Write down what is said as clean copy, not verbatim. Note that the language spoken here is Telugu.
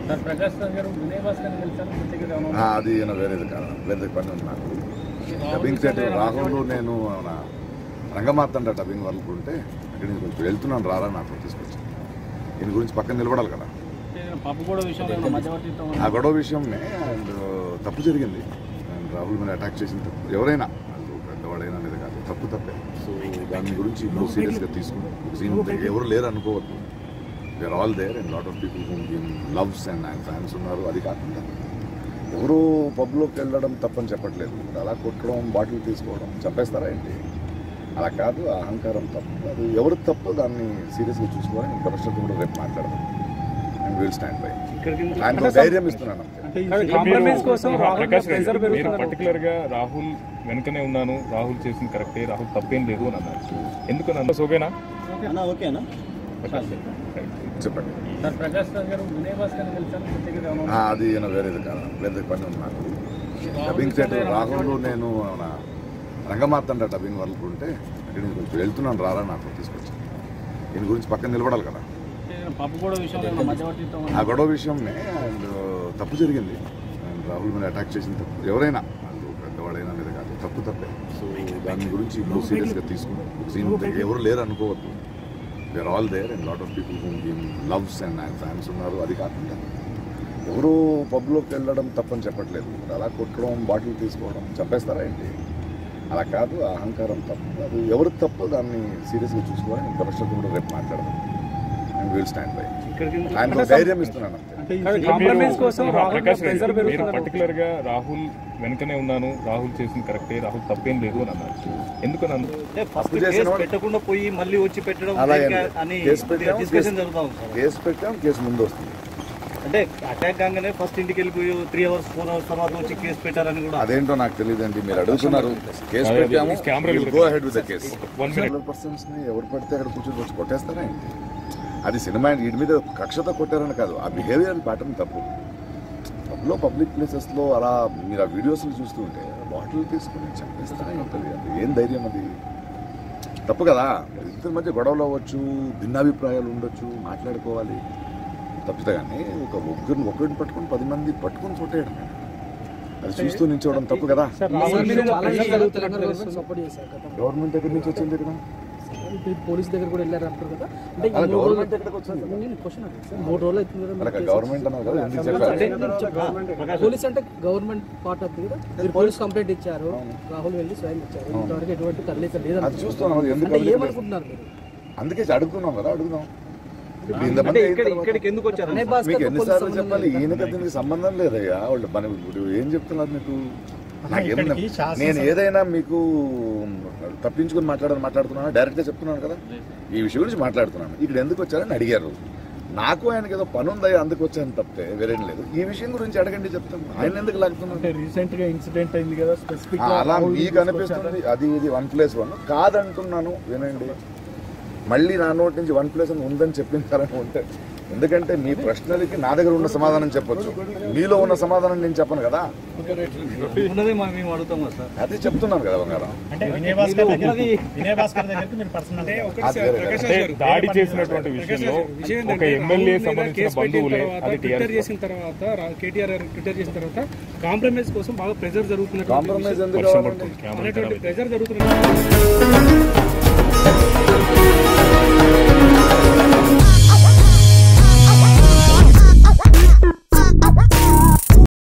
అది వేరేది కాదు, వేరేది పని ఉంది నాకు. డబ్బింగ్ సెట్ రాహుల్ నేను రంగమార్తండ డబ్బింగ్ వరకు ఉంటే అక్కడి నుంచి వెళ్తున్నాను, రారా నాకు తీసుకొచ్చి దీని గురించి పక్కన నిలబడాలి కదా. ఆ గొడవ విషయమే తప్పు జరిగింది. రాహుల్ మీద అటాక్ చేసిన తప్పు ఎవరైనా పెద్దవాడైనా అనేది కాదు, తప్పు తప్పే. సో దాని గురించి ఇప్పుడు సీరియస్గా తీసుకున్నాం. ఎవరు లేరు అనుకోవద్దు, they are all there and lot of people whom him loves and ఆయన ఫ్యాన్స్ ఉన్నారు. అది కాకుండా ఎవరు పబ్లోకి వెళ్ళడం తప్పని చెప్పట్లేదు, అలా కొట్టడం, బాటిల్ తీసుకోవడం చంపేస్తారా ఏంటి? అలా కాదు, అహంకారం తప్పు. అది ఎవరు తప్పు దాన్ని సీరియస్గా చూసుకోవాలి. ఇంకా ప్రశ్నతో కూడా రేపు మాట్లాడదాం. And will stand by. ఆయన ధైర్యం ఇస్తున్నాను. పర్టికులర్ గా రాహుల్ వెనుకనే ఉన్నాను, రాహుల్ చేసింది కరెక్టే, రాహుల్ తప్పేం లేదు అని అన్నారు. ఎందుకు నన్ను ఓకేనా? చెప్పండి. అది వేరేది కాదు, వేరేది పని ఉంది నాకు. డబ్బింగ్ సెట్ రాహుల్ నేను రంగమార్తండ డబ్బింగ్ వరకు ఉంటే అక్కడి నుంచి వెళ్తున్నాను, రారా నాకు తీసుకొచ్చి దీని గురించి పక్కన నిలబడాలి కదా. ఆ గొడవ విషయమే తప్పు జరిగింది. రాహుల్ మీద అటాక్ చేసిన తప్పు ఎవరైనా పెద్దవాడైనా అనేది కాదు, తప్పు తప్పే. సో దాని గురించి ఇప్పుడు సీరియస్గా తీసుకున్నాం. ఎవరు లేరు అనుకోవద్దు, they are all there and lot of people whom him loves and ఆయన ఫ్యాన్స్ ఉన్నారు. అది కాకుండా ఎవరు పబ్లోకి వెళ్ళడం తప్పని చెప్పట్లేదు, అలా కొట్టడం, బాటిల్ తీసుకోవడం చంపేస్తారా ఏంటి? అలా కాదు, అహంకారం తప్పు. అది ఎవరు తప్పు దాన్ని సీరియస్గా చూసుకోవాలి. ఇంకా ప్రశ్నతో కూడా రేపు మాట్లాడదాం. And will stand by. ఆయన ధైర్యం ఇస్తున్నాను. పర్టికులర్ గా రాహుల్ వెనుకనే ఉన్నాను, రాహుల్ చేసింది కరెక్టే, రాహుల్ తప్పేం లేదు అని అన్నారు. ఎందుకు నన్ను పెట్టకుండా పోయి మళ్ళీ వచ్చి పెట్టడం? కేసు పెట్టాం, కేసు ముందు వస్తుంది. అంటే అటాక్ కాగానే ఫస్ట్ ఇంటికి వెళ్ళిపోయి 3 hours 4 hours తర్వాత వచ్చి కేసు పెట్టారని కూడా అదేంటో నాకు తెలియదండి. మీరు అడుగుతున్నారు, కేసు పెట్టాము, go ahead with the case. 100% ఎవరు పడితే అక్కడ కూర్చొని వచ్చి కొట్టేస్తారా ఏంటి? అది సినిమా వీటి మీద కక్షతో కొట్టారని కాదు, ఆ బిహేవియర్ ప్యాటర్న్ తప్పు. పబ్లో పబ్లిక్ ప్లేసెస్లో అలా మీరు ఆ వీడియోస్ని చూస్తూ ఉంటే బాటిల్ తీసుకుని చంపేస్తారా ఉంటుంది. అది ఏం ధైర్యం? అది తప్పు కదా. ఇద్దరి మధ్య గొడవలు అవ్వచ్చు, భిన్నాభిప్రాయాలు ఉండొచ్చు, మాట్లాడుకోవాలి తప్పితే. కానీ ఒకరిని పట్టుకొని 10 మంది పట్టుకొని కొట్టేయడం, అది చూస్తూ నిల్చోవడం తప్పు కదా. గవర్నమెంట్ ఎక్కడి నుంచి వచ్చింది కదా, పోలీస్ దగ్గర కూడా వెళ్ళారు అంటారు కదా. గవర్నమెంట్ ఎక్కడికి వచ్చింది? 3 రోజులు అవుతుంది కదా. గవర్నమెంట్ అన్నారు కదా, ఎందుకు చెప్పారు? పోలీస్ అంటే గవర్నమెంట్ పార్ట్ అవుతుంది కదా. మీరు పోలీస్ కంప్లైంట్ ఇచ్చారు, రాహుల్ వెళ్ళి స్వయం ఇచ్చారు, ఇంతవరకు ఎటువంటి కదలిక లేదు. అది చూస్తున్నాం, ఏమనుకుంటున్నారు మీరు? అందుకే అడుగుతున్నాం కదా, అడుగుదాం. ఇక్కడికి ఎందుకు వచ్చారు? మీకు ఎన్నిసార్లు చెప్పాలి? ఈయనకి దీనికి సంబంధం లేదయ్యా. వాళ్ళు మనం ఇప్పుడు ఏం చెప్తున్నారు మీకు? నేను ఏదైనా మీకు తప్పించుకుని మాట్లాడుతున్నాను, డైరెక్ట్గా చెప్తున్నాను కదా. ఈ విషయం గురించి మాట్లాడుతున్నాను. ఇక్కడ ఎందుకు వచ్చారని అడిగారు. నాకు ఆయనకి ఏదో పని ఉందా అందుకు వచ్చాను తప్పితే వేరేం లేదు. ఈ విషయం గురించి అడగండి, చెప్తాను. ఆయన ఎందుకు లాగుతున్నాను? రీసెంట్ గా ఇన్సిడెంట్ అయింది కదా, స్పెసిఫిక్ అలా మీకు అనిపిస్తుంది. అది ఇది 1+1 కాదంటున్నాను, వినండి. మళ్ళీ నా నోటి నుంచి 1+1 ఉందని చెప్పించాలని ఉంటే, ఎందుకంటే మీ ప్రశ్నలకి నా దగ్గర ఉన్న సమాధానం చెప్పొచ్చు, మీలో ఉన్న సమాధానం నేను చెప్పను కదా. అది చెప్తున్నాను కదా బంగారం. దాడి చేసినటువంటి విషయంలో ఒక ఎమ్మెల్యే సంబంధించిన బంధువులే ట్విట్టర్ చేసిన తర్వాత, కేటీఆర్ ట్విట్టర్ చేసిన తర్వాత కాంప్రమైజ్ కోసం బాగా ప్రెజర్ జరుగుతుంది. కాంప్రమైజ్ ఎందుకు ప్రెజర్ జరుగుతుంది.